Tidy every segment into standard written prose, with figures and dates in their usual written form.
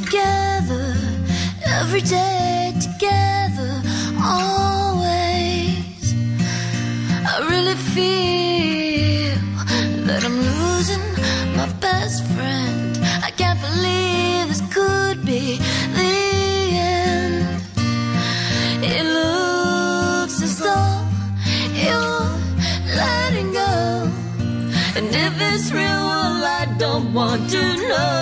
together, every day together, always. I really feel that I'm losing my best friend. I can't believe this could be the end. It looks as though you're letting go, and if it's real, well, I don't want to know.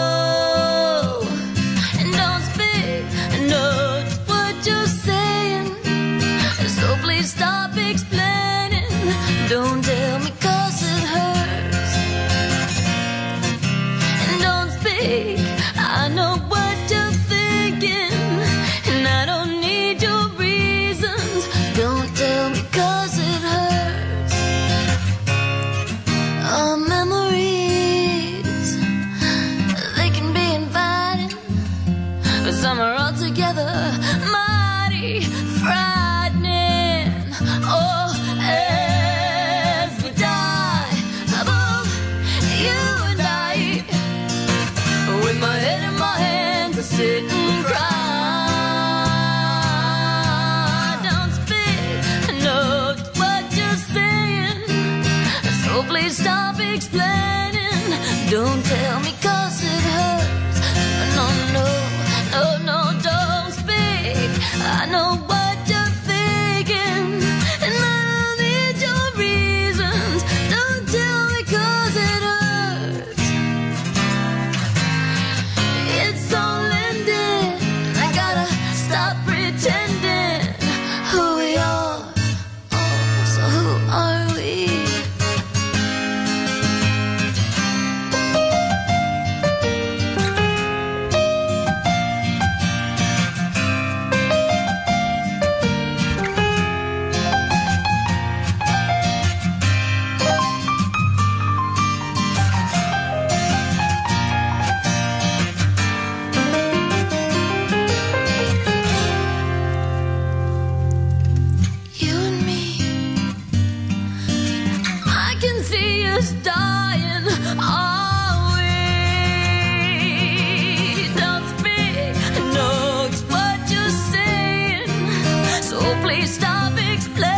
And don't speak, I know just what you're saying, so please stop explaining. Don't tell me 'cause it hurts. And don't speak, I know what you're thinking, and I don't need your reasons. Don't tell me 'cause it hurts. Our memories, they can be inviting, but some are altogether mighty frightening. Oh, as we die, both you and I, with my head in my hands, I sit and cry. Don't speak, I know what you're saying, so please stop explaining. Don't tell me 'cause it hurts. No, no, no, no, don't speak. I know what you're thinking, and I don't need your reasons. Don't tell me 'cause it hurts. It's all ended. I gotta stop pretending who we are. Oh, so who are we? You and me, I can see us dying, are we? Don't speak, I know just what you're saying, so please stop explaining.